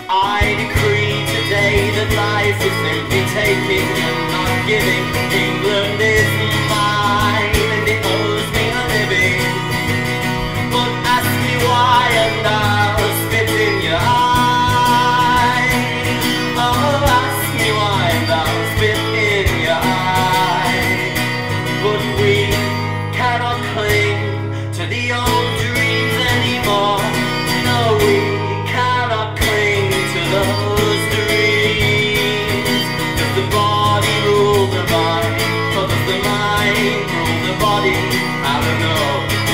I decree today that life is simply taking and not giving. England is mine and it owes me a living. But ask me why and I'll spit in your eye. Oh, ask me why and I'll spit in your eye. But we cannot cling to the old dreams anymore. No, we cannot cling to those dreams. Does the body rule the mind, or does the mind rule the body? I don't know.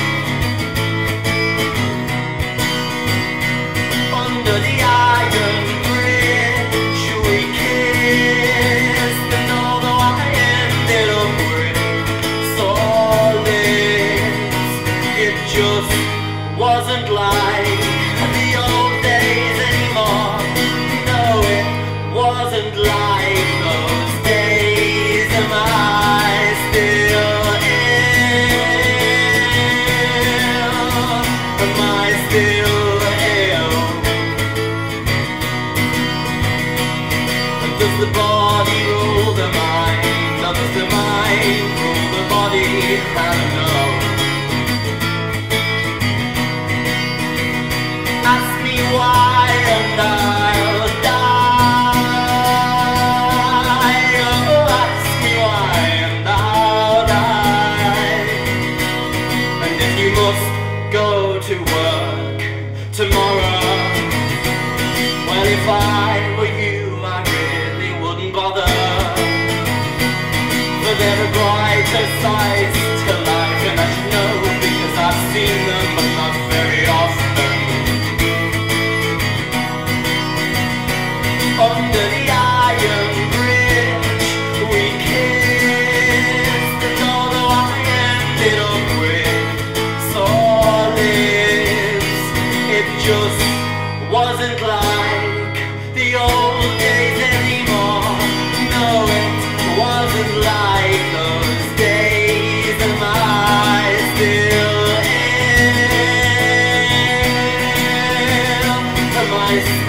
Under the iron bridge we kissed, and although I ended up with sore lips, it just wasn't like the old days anymore. No, it wasn't like those days. Am I still ill? Am I still ill? And does the body rule the mind, or does the mind rule the body? I don't know. Ask me why and I'll die. Oh, ask me why and I'll die. And if you must go to work tomorrow, well, if I were you, I really wouldn't bother. For there are brighter sides to life, and I should know because I've seen them, but not very often. Under the iron bridge we kissed, and although I ended up with sore lips, it just wasn't like the old days anymore. No, it wasn't like those days. Am I still ill? Am I still